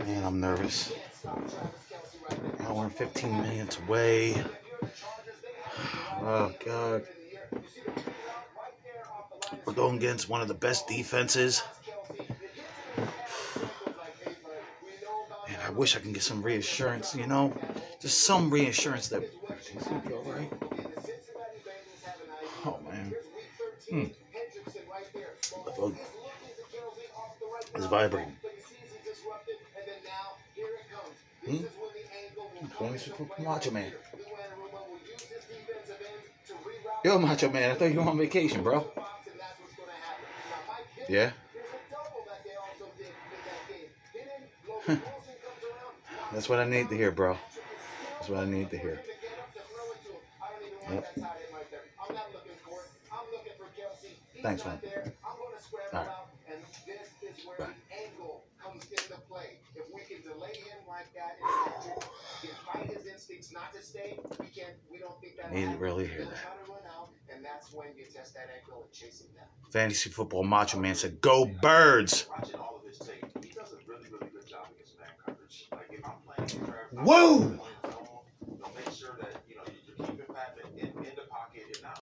Man, I'm nervous. Now we're 15 minutes away. Oh, God. We're going against one of the best defenses. Man, I wish I can get some reassurance, you know? Just some reassurance that everything's going to be all right. Oh, man. The phone is vibrating. Macho Man. Yo, Macho Man, I thought you were on vacation, bro. Yeah? That's what I need to hear, bro. That's what I need to hear. Yep. Thanks, man. All right. Bye. Need to really hear that. Fantasy Football Macho Man said, "Go Birds!" Woo!